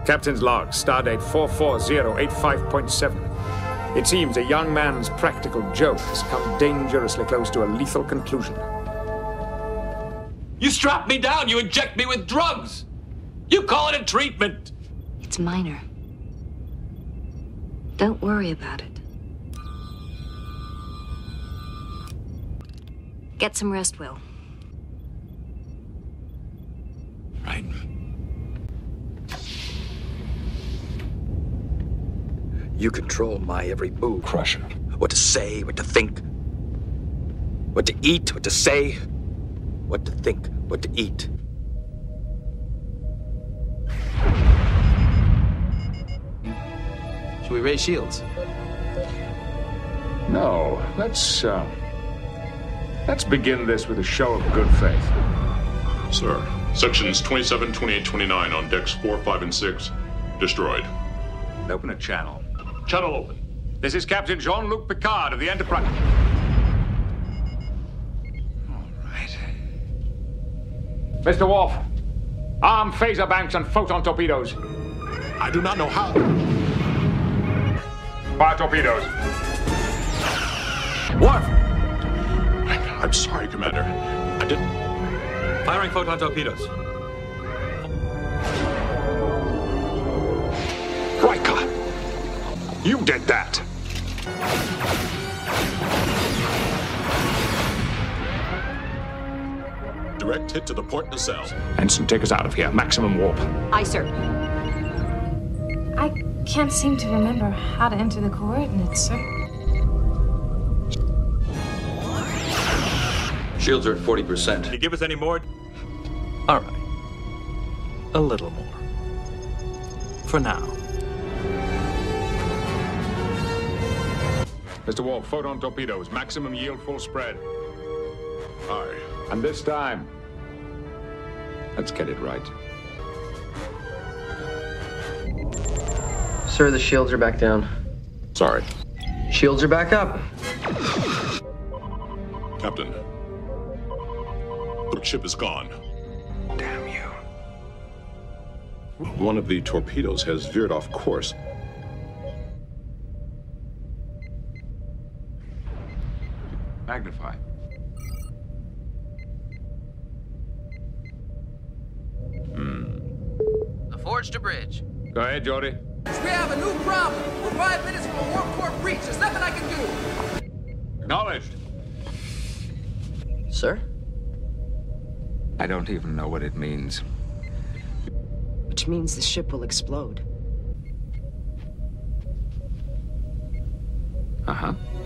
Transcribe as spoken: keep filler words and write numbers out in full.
Captain's log, stardate four four zero eight five point seven. It seems a young man's practical joke has come dangerously close to a lethal conclusion. You strap me down, you inject me with drugs! You call it a treatment! It's minor. Don't worry about it. Get some rest, Will. Right. You control my every move, Crusher. What to say, what to think. What to eat, what to say. What to think, what to eat. Should we raise shields? No, let's, uh... let's begin this with a show of good faith. Sir, sections twenty-seven, twenty-eight, twenty-nine on decks four, five, and six destroyed. Open a channel. Channel open. This is Captain Jean-Luc Picard of the Enterprise. All right. Mister Worf, arm phaser banks and photon torpedoes. I do not know how. Fire torpedoes. Worf! I'm sorry, Commander. I didn't... Firing photon torpedoes. Riker! You did that! Direct hit to the port nacelle. Ensign, take us out of here. Maximum warp. Aye, sir. I can't seem to remember how to enter the coordinates, sir. Shields are at forty percent. Can you give us any more? All right. A little more. For now. Mister Worf, photon torpedoes. Maximum yield, full spread. Aye. And this time, let's get it right. Sir, the shields are back down. Sorry. Shields are back up. Captain. The ship is gone. Damn you. One of the torpedoes has veered off course. Magnify. Hmm. The forge to bridge. Go ahead, Geordie. We have a new problem. We're five minutes from a warp core breach. There's nothing I can do. Acknowledged. Sir? I don't even know what it means. Which means the ship will explode. Uh-huh.